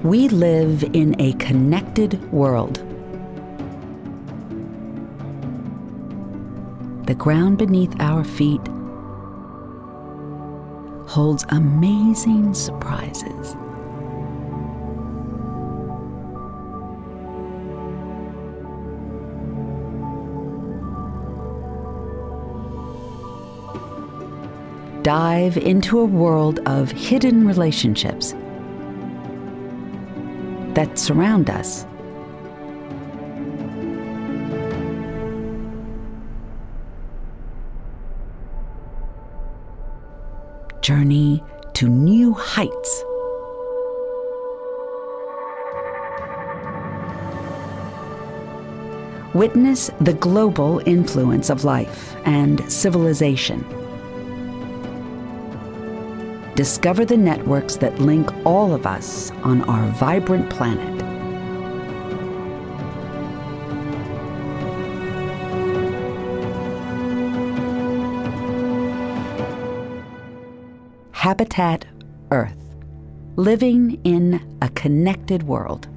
We live in a connected world. The ground beneath our feet holds amazing surprises. Dive into a world of hidden relationships that surround us. Journey to new heights. Witness the global influence of life and civilization. Discover the networks that link all of us on our vibrant planet. Habitat Earth, living in a connected world.